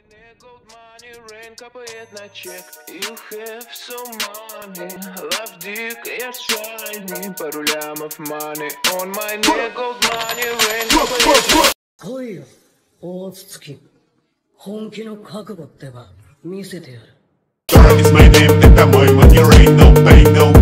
Gold money, rain капает на чек. You have so money, love dick, я shiny. Пару лямов money on my neck. Gold money, rain капает. 来いよ、大月。本気の覚悟ってば見せてやる。 It's my name, that I'm my money, ain't no pain, no